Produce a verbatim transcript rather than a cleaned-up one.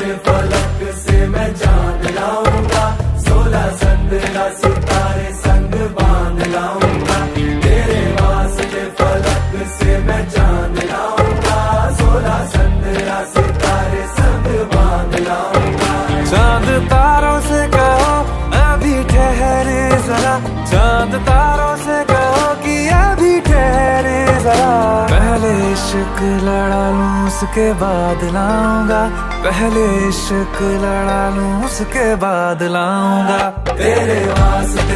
के फलक से मैं चांद लाऊंगा, सोलह संद्रा सितारे संग बांध लाऊंगा। तेरे वास्ते फलक से मैं चांद लाऊंगा, सोलह संद्रा सितारे संग बांध लाऊंगा। चांद तारों से कहो अभी ठहरे जरा, चांद तारों से कहो कि अभी ठहरे जरा। पहले इश्क लड़ा लूं उसके बाद लाऊंगा, पहले इश्क लड़ा लूं उसके बाद लाऊंगा। तेरे वास्ते